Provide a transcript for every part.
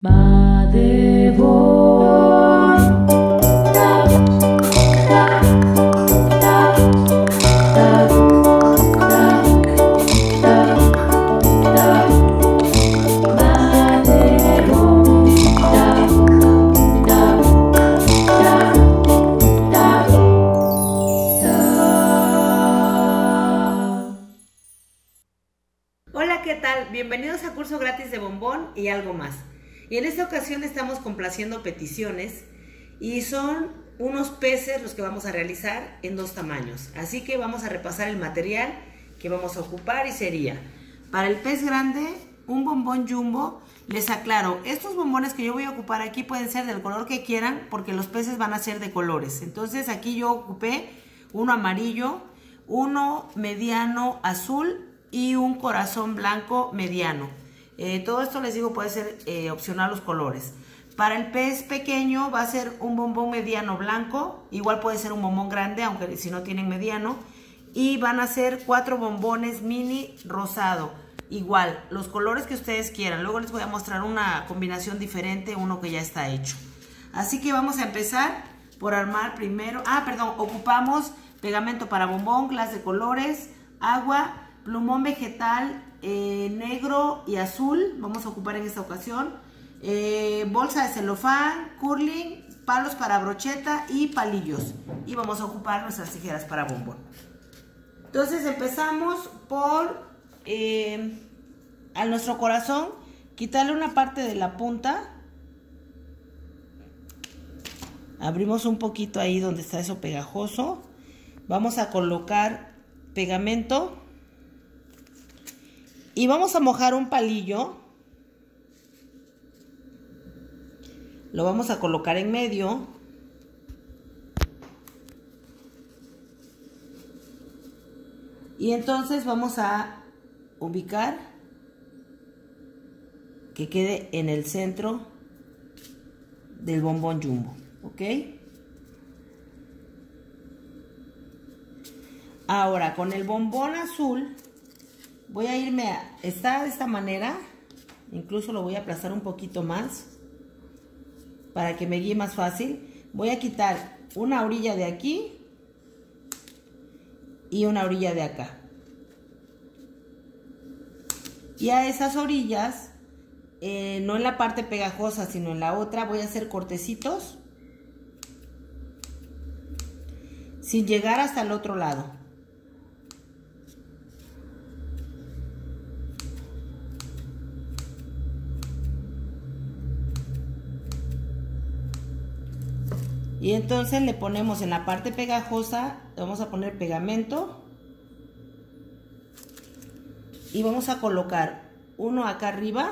Va de voz. Ta, ta, ta, ta, ta, ta, ta. Va de voz. Ta, ta, ta, ta, ta. Hola, ¿qué tal? Bienvenidos a curso gratis de bombón y algo más. Y en esta ocasión estamos complaciendo peticiones y son unos peces los que vamos a realizar en dos tamaños. Así que vamos a repasar el material que vamos a ocupar y sería para el pez grande un bombón jumbo. Les aclaro, estos bombones que yo voy a ocupar aquí pueden ser del color que quieran porque los peces van a ser de colores. Entonces aquí yo ocupé uno amarillo, uno mediano azul y un corazón blanco mediano. Todo esto les digo puede ser opcional los colores. Para el pez pequeño va a ser un bombón mediano blanco, igual puede ser un bombón grande, aunque si no tienen mediano. Y van a ser 4 bombones mini rosado, igual, los colores que ustedes quieran. Luego les voy a mostrar una combinación diferente, uno que ya está hecho. Así que vamos a empezar por armar primero, ocupamos pegamento para bombón, glas de colores, agua, plumón vegetal negro y azul, vamos a ocupar en esta ocasión, bolsa de celofán, curling, palos para brocheta y palillos. Y vamos a ocupar nuestras tijeras para bombón. Entonces empezamos por a nuestro corazón, quitarle una parte de la punta. Abrimos un poquito ahí donde está eso pegajoso. Vamos a colocar pegamento. Y vamos a mojar un palillo, lo vamos a colocar en medio y entonces vamos a ubicar que quede en el centro del bombón jumbo, ¿ok? Ahora con el bombón azul voy a irme está de esta manera, incluso lo voy a aplastar un poquito más para que me guíe más fácil. Voy a quitar una orilla de aquí y una orilla de acá. Y a esas orillas, no en la parte pegajosa, sino en la otra, voy a hacer cortecitos sin llegar hasta el otro lado. Y entonces le ponemos en la parte pegajosa, le vamos a poner pegamento. Y vamos a colocar uno acá arriba.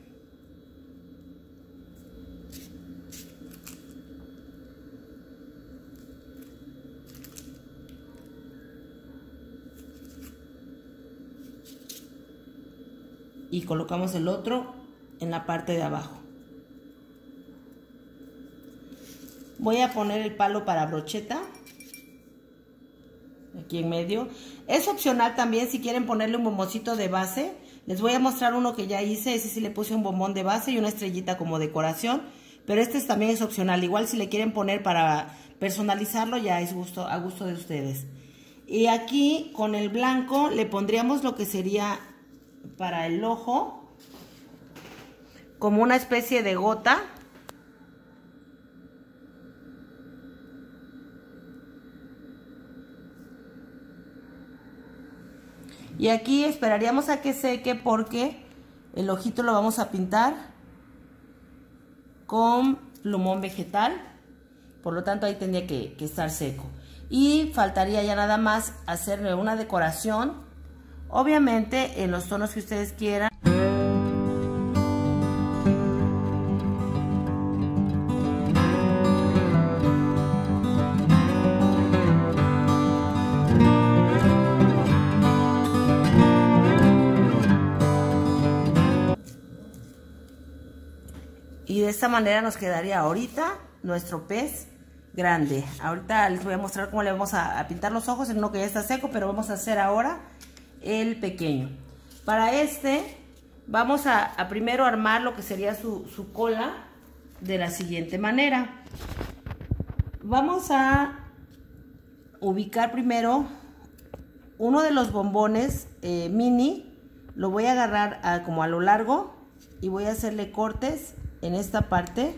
Y colocamos el otro en la parte de abajo. Voy a poner el palo para brocheta aquí en medio. Es opcional también si quieren ponerle un bomboncito de base. Les voy a mostrar uno que ya hice. Ese sí le puse un bombón de base y una estrellita como decoración. Pero este también es opcional. Igual si le quieren poner para personalizarlo ya es a gusto de ustedes. Y aquí con el blanco le pondríamos lo que sería para el ojo, como una especie de gota. Y aquí esperaríamos a que seque porque el ojito lo vamos a pintar con plumón vegetal. Por lo tanto ahí tendría que estar seco. Y faltaría ya nada más hacerle una decoración. Obviamente en los tonos que ustedes quieran. Y de esta manera nos quedaría ahorita nuestro pez grande. Ahorita les voy a mostrar cómo le vamos a pintar los ojos en uno que ya está seco, pero vamos a hacer ahora el pequeño. Para este vamos a primero armar lo que sería su cola de la siguiente manera. Vamos a ubicar primero uno de los bombones mini, lo voy a agarrar como a lo largo y voy a hacerle cortes en esta parte.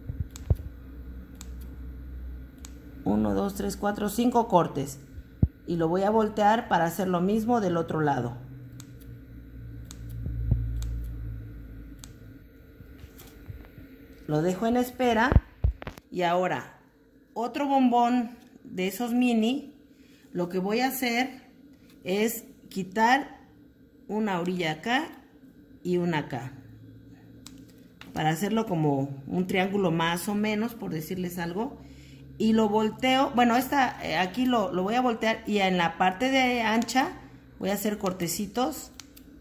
1, 2, 3, 4, 5 cortes. Y lo voy a voltear para hacer lo mismo del otro lado. Lo dejo en espera. Y ahora, otro bombón de esos mini, lo que voy a hacer es quitar una orilla acá y una acá. Para hacerlo como un triángulo más o menos, por decirles algo. Y lo volteo, bueno, aquí lo voy a voltear y en la parte de ancha voy a hacer cortecitos.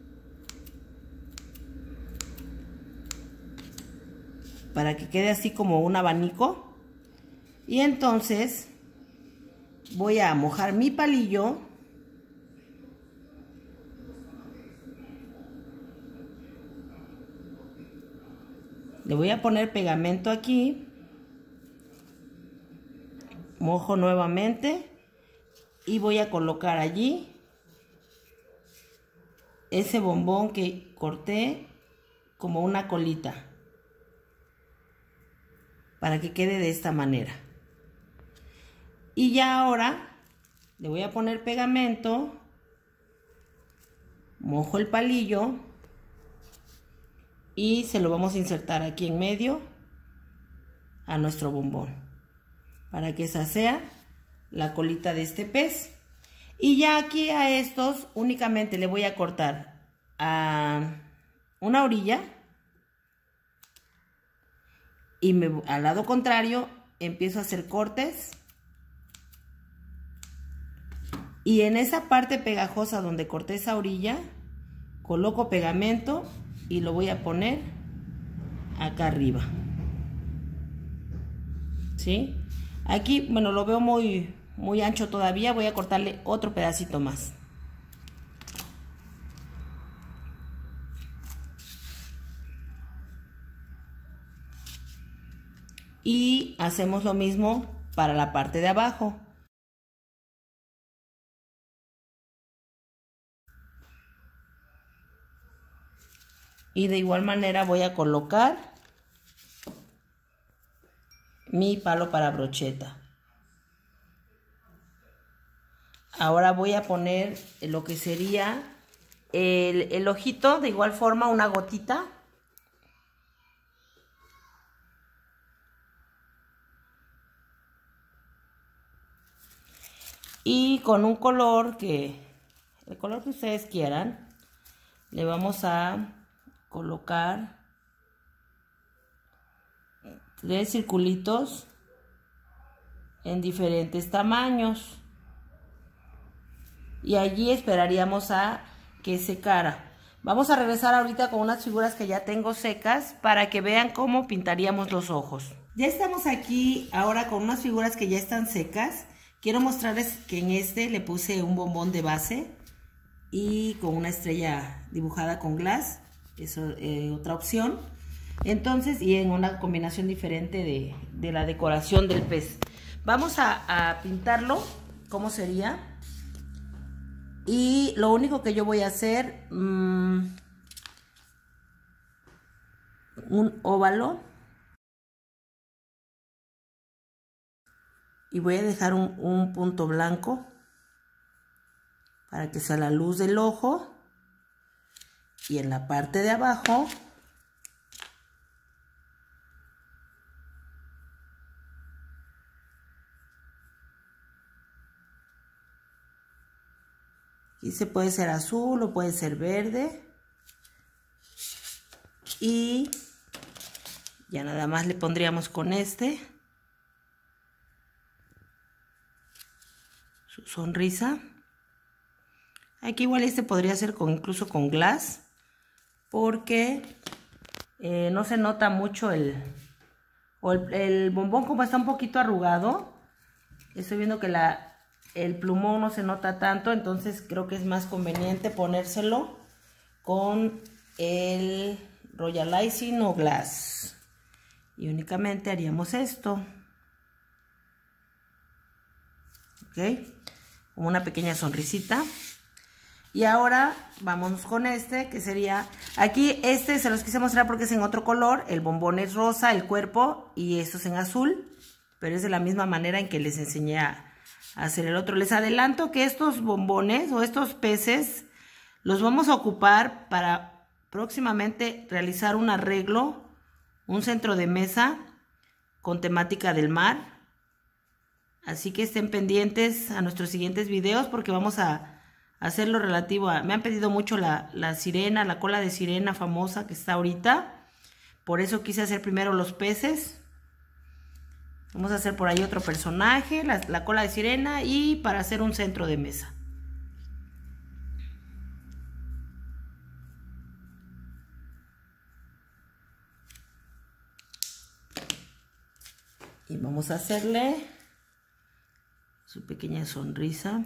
Para que quede así como un abanico. Y entonces voy a mojar mi palillo. Le voy a poner pegamento aquí. Mojo nuevamente y voy a colocar allí ese bombón que corté como una colita para que quede de esta manera. Y ya ahora le voy a poner pegamento, mojo el palillo y se lo vamos a insertar aquí en medio a nuestro bombón, para que esa sea la colita de este pez. Y ya aquí a estos únicamente le voy a cortar a una orilla y al lado contrario empiezo a hacer cortes. Y en esa parte pegajosa donde corté esa orilla, coloco pegamento y lo voy a poner acá arriba. ¿Sí? Aquí, bueno, lo veo muy ancho todavía, voy a cortarle otro pedacito más. Y hacemos lo mismo para la parte de abajo. Y de igual manera voy a colocar mi palo para brocheta. Ahora voy a poner lo que sería el ojito, de igual forma una gotita. Y con un color el color que ustedes quieran, le vamos a colocar 3 circulitos en diferentes tamaños. Y allí esperaríamos a que secara. Vamos a regresar ahorita con unas figuras que ya tengo secas para que vean cómo pintaríamos los ojos. Ya estamos aquí ahora con unas figuras que ya están secas. Quiero mostrarles que en este le puse un bombón de base y con una estrella dibujada con glass. Eso es otra opción. Entonces, y en una combinación diferente de la decoración del pez. Vamos a pintarlo. ¿Cómo sería? Y lo único que yo voy a hacer, un óvalo. Y voy a dejar un punto blanco para que sea la luz del ojo. Y en la parte de abajo y se puede ser azul o puede ser verde. Y ya nada más le pondríamos con su sonrisa. Aquí igual podría ser incluso con glass, porque no se nota mucho el bombón, como está un poquito arrugado. Estoy viendo que el plumón no se nota tanto, entonces creo que es más conveniente ponérselo con el Royal Icing o Glass. Y únicamente haríamos esto. Ok, como una pequeña sonrisita. Y ahora vamos con este, que sería, aquí este se los quise mostrar porque es en otro color, el bombón es rosa, el cuerpo, y esto es en azul, pero es de la misma manera en que les enseñé a hacer el otro. Les adelanto que estos bombones o estos peces los vamos a ocupar para próximamente realizar un arreglo, un centro de mesa con temática del mar. Así que estén pendientes a nuestros siguientes videos porque vamos a hacer lo relativo a... Me han pedido mucho la sirena, la cola de sirena famosa que está ahorita. Por eso quise hacer primero los peces. Vamos a hacer por ahí otro personaje, la cola de sirena, y para hacer un centro de mesa. Y vamos a hacerle su pequeña sonrisa.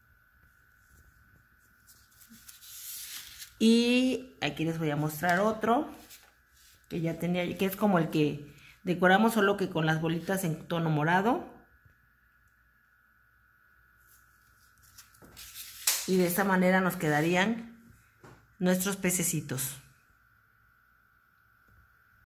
Y aquí les voy a mostrar otro que ya tenía, que es como el que decoramos, solo que con las bolitas en tono morado. Y de esta manera nos quedarían nuestros pececitos.